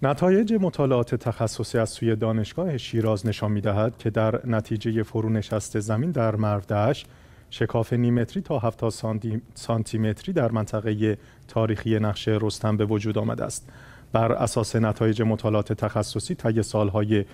نتایج مطالعات تخصصی از سوی دانشگاه شیراز نشان می‌دهد که در نتیجه فرونشست زمین در مرودشت شکاف نیم متری تا 70 سانتی متری در منطقه تاریخی نقش رستم به وجود آمده است. بر اساس نتایج مطالعات تخصصی طی سالهای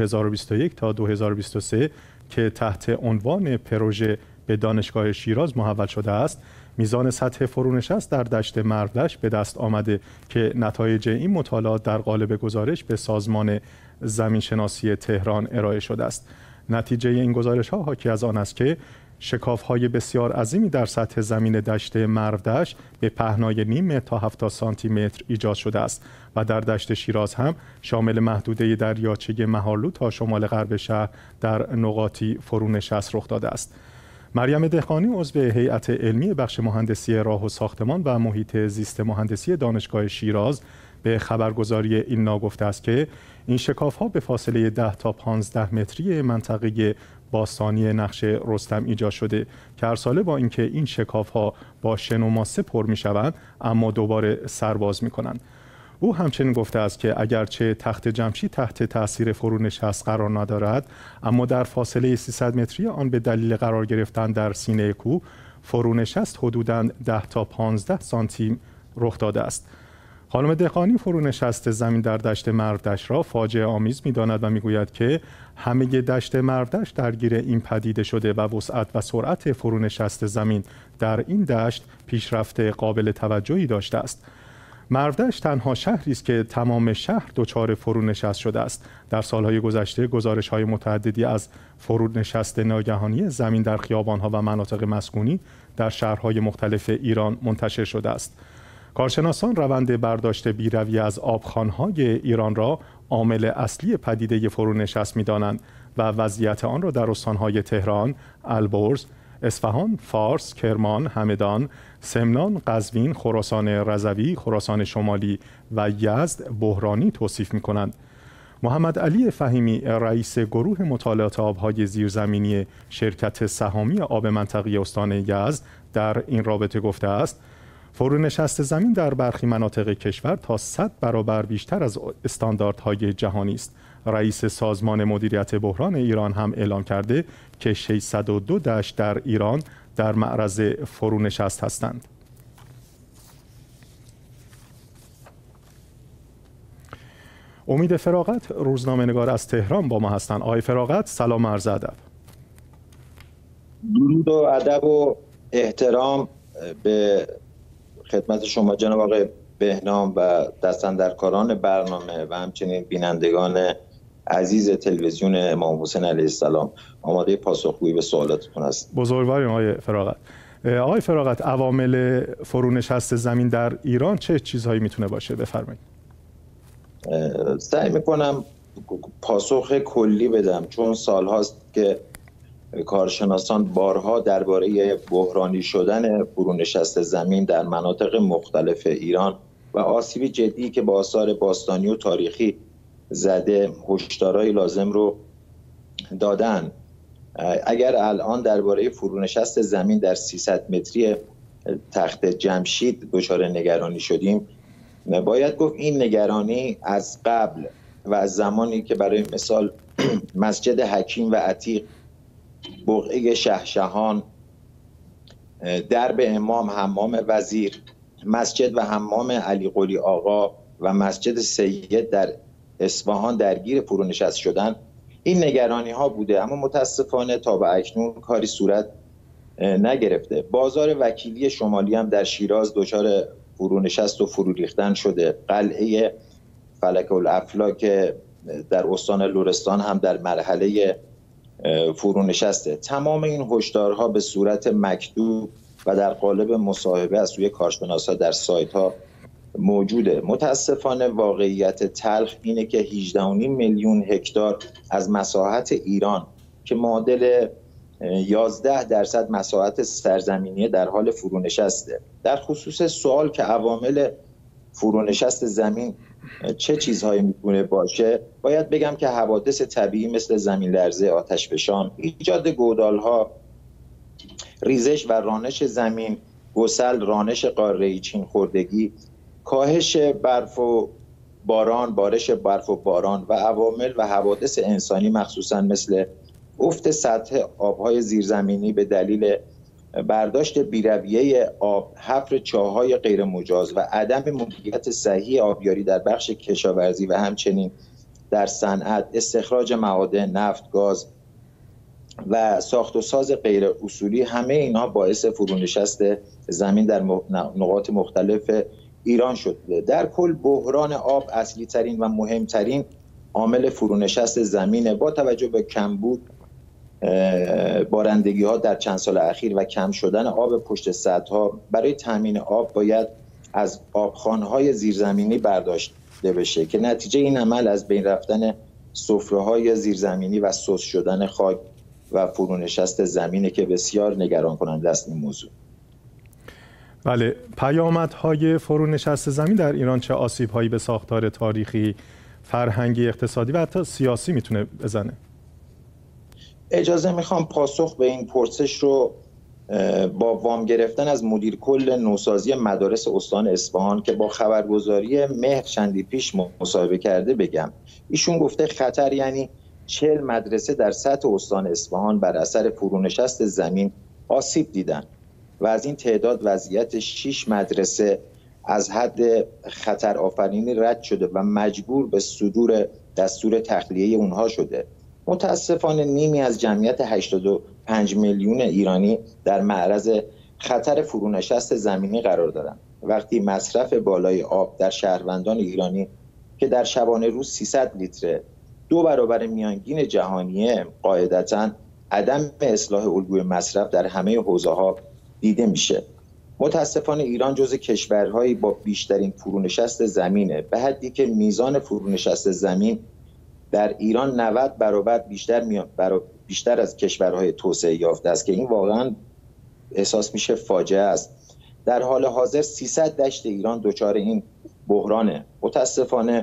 2021 تا 2023 که تحت عنوان پروژه به دانشگاه شیراز محول شده است، میزان سطح فرونشست در دشت مرودشت به دست آمده که نتایج این مطالعات در قالب گزارش به سازمان زمینشناسی تهران ارائه شده است. نتیجه این گزارش‌ها حاکی از آن است که شکاف‌های بسیار عظیمی در سطح زمین دشت مرودشت به پهنای نیم متر تا 70 سانتی متر ایجاد شده است و در دشت شیراز هم شامل محدوده دریاچه مهارلو تا شمال غرب شهر در نقاطی فرونشست رخ داده است. مریم دهقانی عضو هیئت علمی بخش مهندسی راه و ساختمان و محیط زیست مهندسی دانشگاه شیراز به خبرگزاری ایلنا گفته است که این شکاف‌ها به فاصله 10 تا 15 متری منطقه باستانی نقش رستم ایجاد شده که هر ساله با اینکه این شکاف‌ها با شن و ماسه پر می‌شوند اما دوباره سرباز می‌کنند. او همچنین گفته است که اگرچه تخت جمشید تحت تأثیر فرونشست قرار ندارد، اما در فاصله 300 متری آن به دلیل قرار گرفتن در سینه کوه فرونشست حدوداً 10 تا 15 سانتی رخ داده است. خانم دهقانی فرونشست زمین در دشت مرودشت را فاجعه آمیز می‌داند و می‌گوید که همه دشت مرودشت درگیر این پدیده شده و وسعت و سرعت فرونشست زمین در این دشت پیشرفت قابل توجهی داشته است. مرودشت تنها شهری است که تمام شهر دچار فرونشست شده است. در سالهای گذشته گزارش‌های متعددی از فرونشست ناگهانی زمین در خیابان‌ها و مناطق مسکونی در شهرهای مختلف ایران منتشر شده است. کارشناسان روند برداشت بیروی از آبخوان‌های ایران را عامل اصلی پدیده فرونشست می‌دانند و وضعیت آن را در استان‌های تهران، البرز، اصفهان، فارس، کرمان، همدان، سمنان، قزوین، خراسان رضوی، خراسان شمالی و یزد بحرانی توصیف می‌کنند. محمد علی فهیمی رئیس گروه مطالعات آب‌های زیرزمینی شرکت سهامی آب منطقه استان یزد در این رابطه گفته است فرونشست زمین در برخی مناطق کشور تا 100 برابر بیشتر از استانداردهای جهانی است. رئیس سازمان مدیریت بحران ایران هم اعلام کرده که 602 دشت در ایران در معرض فرونشست هستند. امید فراغت روزنامه‌نگار از تهران با ما هستند. آقای فراغت سلام و عرض ادب. درود و ادب و احترام به خدمت شما جناب آقای بهنام و دستاندرکاران برنامه و همچنین بینندگان عزیز تلویزیون امام حسین علیه السلام. آماده پاسخگویی به سوالاتتون هست. بزرگواریم آقای فراغت. آقای فراغت، عوامل فرونشست زمین در ایران چه چیزهایی میتونه باشه؟ بفرمایید. سعی میکنم پاسخ کلی بدم چون سالهاست که کارشناسان بارها درباره بحرانی شدن فرونشست زمین در مناطق مختلف ایران و آسیب جدی که با آثار باستانی و تاریخی زده هشدارهای لازم رو دادن. اگر الان درباره فرونشست زمین در 300 متری تخت جمشید دچار نگرانی شدیم، باید گفت این نگرانی از قبل و از زمانی که برای مثال مسجد حکیم و عتیق، بقعه شهشهان، درب امام، حمام وزیر، مسجد و حمام علی قلی آقا و مسجد سید در اصفهان درگیر فرونشست شدن، این نگرانی ها بوده، اما متاسفانه تا به اکنون کاری صورت نگرفته. بازار وکیلی شمالی هم در شیراز دچار فرونشست و فرو ریختن شده. قلعه فلک الافلاک در استان لرستان هم در مرحله فرونشسته. تمام این هشدارها به صورت مکتوب و در قالب مصاحبه از سوی کارشناسا در سایت ها موجوده. متاسفانه واقعیت تلخ اینه که 18.5 میلیون هکتار از مساحت ایران که معادل 11% مساحت سرزمینی در حال فرونشسته. در خصوص سوال که عوامل فرونشست زمین چه چیزهایی میتونه باشه، باید بگم که حوادث طبیعی مثل زمین لرزه، آتشفشان، ایجاد گودال‌ها، ریزش و رانش زمین، گسل، رانش قاره‌ای، چین خوردگی، کاهش برف و باران، بارش برف و باران و عوامل و حوادث انسانی مخصوصا مثل افت سطح آبهای زیرزمینی به دلیل برداشت بی‌رویه آب، حفر چاه‌های غیرمجاز و عدم مدیریت صحیح آبیاری در بخش کشاورزی و همچنین در صنعت، استخراج معادن، نفت، گاز و ساخت و ساز غیر اصولی، همه اینها باعث فرونشست زمین در نقاط مختلف ایران شده. در کل بحران آب اصلی ترین و مهمترین عامل فرونشست زمینه. با توجه به کمبود بارندگی ها در چند سال اخیر و کم شدن آب پشت سدها، برای تامین آب باید از آبخوان‌های زیرزمینی برداشته بشه که نتیجه این عمل از بین رفتن سفره‌های زیرزمینی و سوس شدن خاک و فرونشست زمینه که بسیار نگران کننده است این موضوع. بله، پیامدهای فرونشست زمین در ایران چه آسیب‌هایی به ساختار تاریخی، فرهنگی، اقتصادی و حتی سیاسی میتونه بزنه؟ اجازه میخوام پاسخ به این پرسش رو با وام گرفتن از مدیر کل نوسازی مدارس استان اصفهان که با خبرگزاری مهر چندی پیش مصاحبه کرده بگم. ایشون گفته خطر یعنی 40 مدرسه در سطح استان اصفهان بر اثر فرونشست زمین آسیب دیدن و از این تعداد وضعیت 6 مدرسه از حد خطر آفرینی رد شده و مجبور به صدور دستور تخلیه اونها شده. متاسفانه نیمی از جمعیت 85 میلیون ایرانی در معرض خطر فرونشست زمینی قرار دارند. وقتی مصرف بالای آب در شهروندان ایرانی که در شبانه روز 300 لیتر 2 برابر میانگین جهانیه، قاعدتاً عدم اصلاح الگوی مصرف در همه حوزه‌ها دیده میشه. متاسفانه ایران جزو کشورهایی با بیشترین فرونشست زمینه، به حدی که میزان فرونشست زمین در ایران 90 برابر بیشتر از کشورهای توسعه یافته است که این واقعا احساس میشه فاجعه است. در حال حاضر 300 دشت ایران دچار این بحرانه. متاسفانه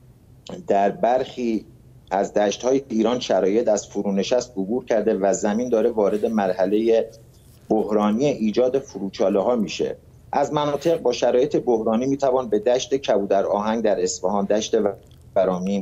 در برخی از دشت‌های ایران شرایط از فرونشست عبور کرده و زمین داره وارد مرحله بحرانی ایجاد فروچاله‌ها میشه. از مناطق با شرایط بحرانی میتوان به دشت کبودر آهنگ در اصفهان، دشت ورامین،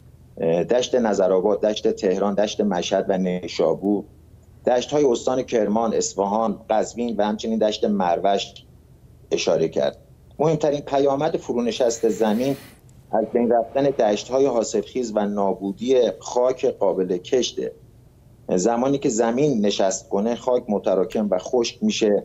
دشت نظرآباد، دشت تهران، دشت مشهد و نیشابور، دشت‌های استان کرمان، اصفهان، قزوین و همچنین دشت مروش اشاره کرد. مهمترین پیامد فرونشست زمین از بین رفتن دشت‌های حاصلخیز و نابودی خاک قابل کشته. زمانی که زمین نشست کنه خاک متراکم و خشک میشه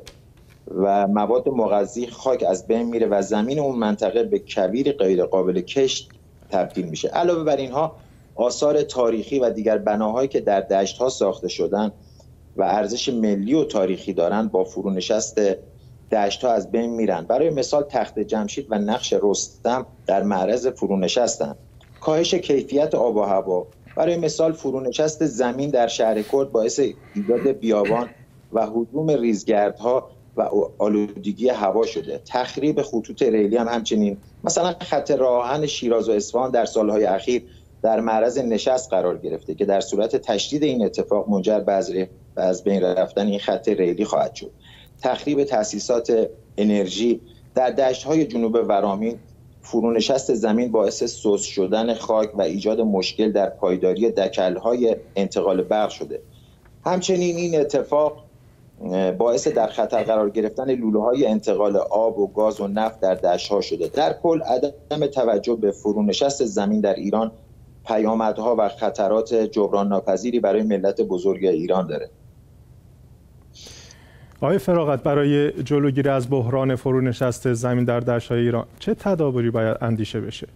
و مواد مغذی خاک از بین میره و زمین اون منطقه به کویر غیر قابل کشت تبدیل میشه. علاوه بر اینها آثار تاریخی و دیگر بناهایی که در دشت‌ها ساخته شدن و ارزش ملی و تاریخی دارن با فرونشست دشت‌ها از بین میرن. برای مثال تخت جمشید و نقش رستم در معرض فرونشستن. کاهش کیفیت آب و هوا، برای مثال فرونشست زمین در شهر کرد باعث ایجاد بیابان و هجوم ریزگردها و آلودگی هوا شده. تخریب خطوط ریلی هم همچنین. مثلا خط راه آهن شیراز و اصفهان در سالهای اخیر در معرض نشست قرار گرفته که در صورت تشدید این اتفاق منجر به از بین رفتن این خط ریلی خواهد شد. تخریب تأسیسات انرژی در دشت‌های جنوب ورامین، فرونشست زمین باعث سوس شدن خاک و ایجاد مشکل در پایداری دکل‌های انتقال برق شده. همچنین این اتفاق باعث در خطر قرار گرفتن لوله‌های انتقال آب و گاز و نفت در دشت‌ها شده. در کل عدم توجه به فرونشست زمین در ایران پیامدها و خطرات جبران ناپذیری برای ملت بزرگ ایران داره. آقای فراغت، برای جلوگیری از بحران فرونشست زمین در دشت‌های ایران چه تدابیری باید اندیشه بشه؟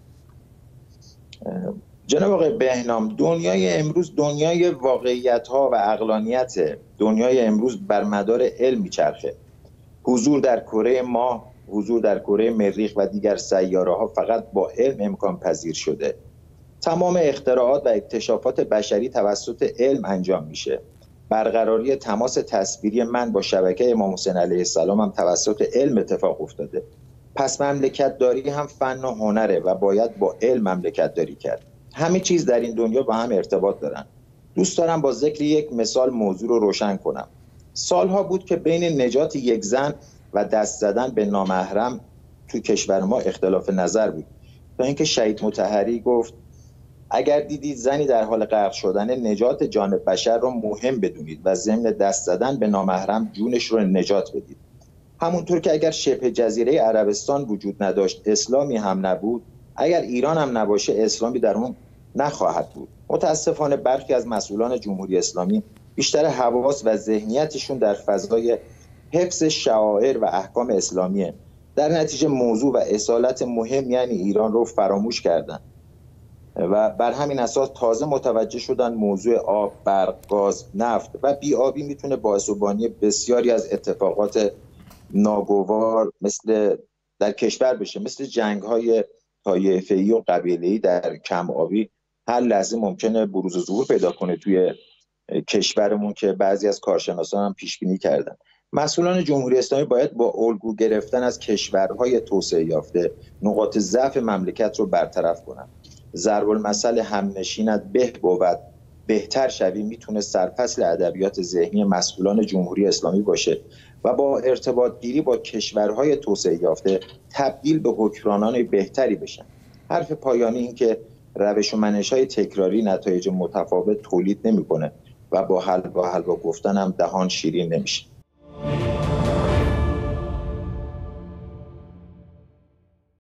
جناب آقای بهنام، دنیای امروز دنیای واقعیت‌ها و عقلانیت. دنیای امروز بر مدار علم میچرخه. حضور در کره ماه، حضور در کره مریخ و دیگر سیاره‌ها فقط با علم امکان پذیر شده. تمام اختراعات و اکتشافات بشری توسط علم انجام میشه. برقراری تماس تصویری من با شبکه امام حسین علیه السلام هم توسط علم اتفاق افتاده. پس مملکت داری هم فن و هنره و باید با علم مملکت داری کرد. همه چیز در این دنیا با هم ارتباط دارن. دوست دارم با ذکر یک مثال موضوع رو روشن کنم. سالها بود که بین نجات یک زن و دست زدن به نامحرم تو کشور ما اختلاف نظر بود. تا اینکه شهید مطهری گفت اگر دیدید زنی در حال غرق شدن، نجات جان بشر را مهم بدونید و ضمن دست زدن به نامحرم جونش رو نجات بدید. همونطور که اگر شبه جزیره عربستان وجود نداشت اسلامی هم نبود، اگر ایران هم نباشه اسلامی در اون نخواهد بود. متاسفانه برخی از مسئولان جمهوری اسلامی بیشتر حواس و ذهنیتشون در فضای حفظ شعائر و احکام اسلامیه. در نتیجه موضوع و اصالت مهم یعنی ایران رو فراموش کردن و بر همین اساس تازه متوجه شدن موضوع آب، برق، گاز، نفت و بی‌آبی میتونه باعث و بانی بسیاری از اتفاقات ناگوار مثل در کشور بشه، مثل جنگ‌های طایفه‌ای و قبیله‌ای در کم آبی هر لحظه ممکنه بروز و ظهور پیدا کنه توی کشورمون که بعضی از کارشناسان هم پیش بینی کردن. مسئولان جمهوری اسلامی باید با الگو گرفتن از کشورهای توسعه یافته نقاط ضعف مملکت رو برطرف کنن. ضرب المثل همنشینت به بود بهتر شوی میتونه سرفصل ادبیات ذهنی مسئولان جمهوری اسلامی باشه و با ارتباط گیری با کشورهای توسعه یافته تبدیل به حکمرانان بهتری بشن. حرف پایانی این که روش و منش‌های تکراری نتایج متفاوت تولید نمی‌کنه و با حلوا گفتن هم دهان شیرین نمیشه.